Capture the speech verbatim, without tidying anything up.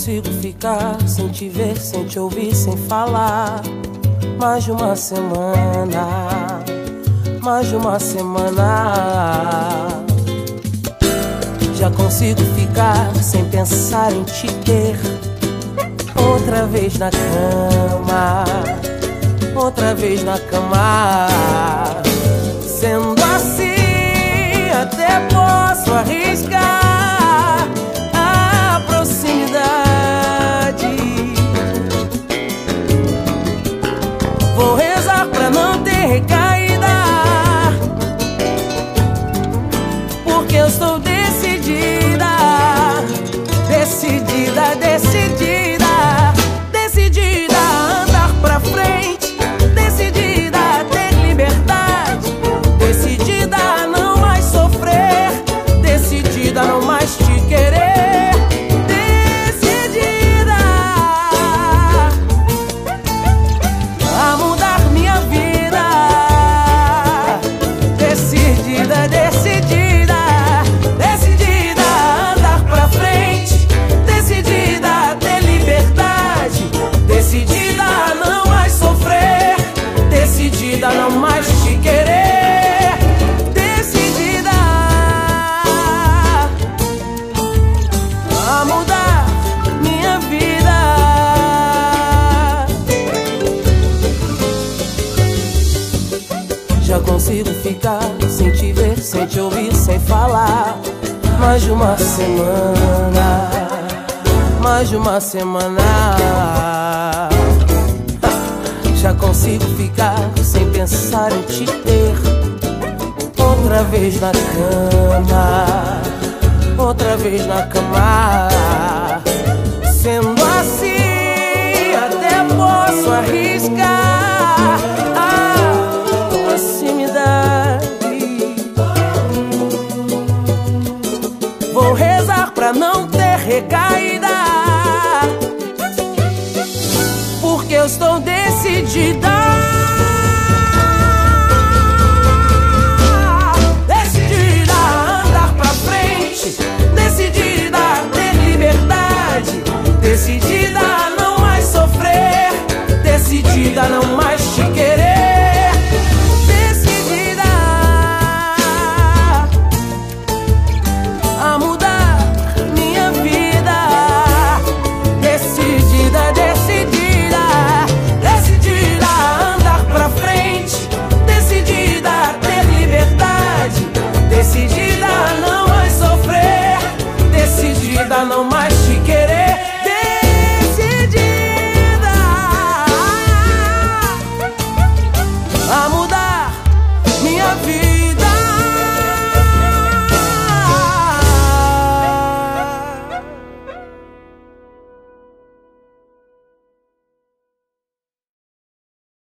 consigo ficar sem te ver, sem te ouvir, sem falar. Mais de uma semana, mais de uma semana. Já consigo ficar sem pensar em te ter outra vez na cama, outra vez na cama. Sendo assim, até posso arriscar a proximidade. Vou rezar pra não ter recaída, porque eu estou decidida, decidida, decidida, decidida a andar pra frente, decidida a ter liberdade, decidida a não mais sofrer, decidida a não mais te querer, decidida a mudar minha vida, decidida, decidida, decidida a andar pra frente, decidida a ter liberdade, decidida a não mais sofrer, decidida a não mais te querer, decidida a mudar minha vida. Já consigo ficar sem te ver, sem te ouvir, sem falar. Mais de uma semana, mais de uma semana. Já consigo ficar sem pensar em te ter outra vez na cama, outra vez na cama. Sendo assim, até posso arriscar a proximidade. Vou rezar pra não ter recaída, porque eu estou decidida.